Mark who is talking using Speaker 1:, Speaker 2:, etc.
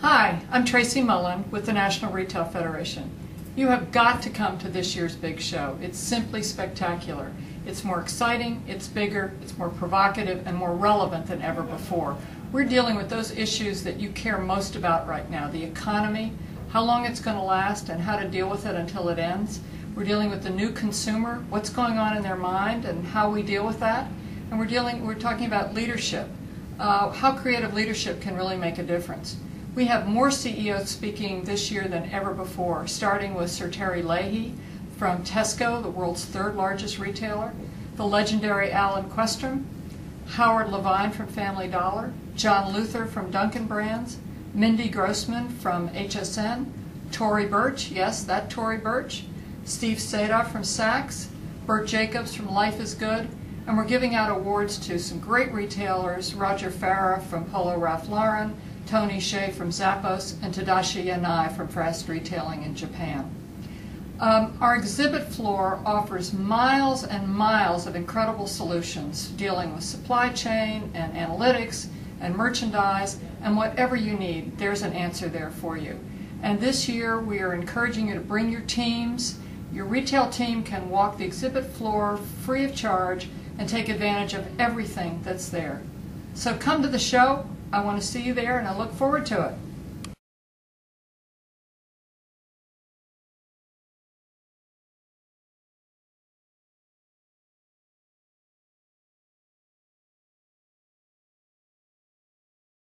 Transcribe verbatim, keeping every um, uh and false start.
Speaker 1: Hi, I'm Tracy Mullin with the National Retail Federation. You have got to come to this year's big show. It's simply spectacular. It's more exciting, it's bigger, it's more provocative, and more relevant than ever before. We're dealing with those issues that you care most about right now, the economy, how long it's going to last, and how to deal with it until it ends. We're dealing with the new consumer, what's going on in their mind, and how we deal with that. And we're dealing, we're talking about leadership, uh, how creative leadership can really make a difference. We have more C E Os speaking this year than ever before, starting with Sir Terry Leahy from Tesco, the world's third largest retailer, the legendary Alan Questrom, Howard Levine from Family Dollar, John Luther from Dunkin' Brands, Mindy Grossman from H S N, Tory Burch, yes, that Tory Burch, Steve Sadoff from Saks, Bert Jacobs from Life is Good, and we're giving out awards to some great retailers, Roger Farah from Polo Ralph Lauren, Tony Hsieh from Zappos, and Tadashi Yanai from Fast Retailing in Japan. Um, our exhibit floor offers miles and miles of incredible solutions dealing with supply chain and analytics and merchandise, and whatever you need, there's an answer there for you. And this year we are encouraging you to bring your teams. Your retail team can walk the exhibit floor free of charge and take advantage of everything that's there. So come to the show. I want to see you there, and I look forward to it.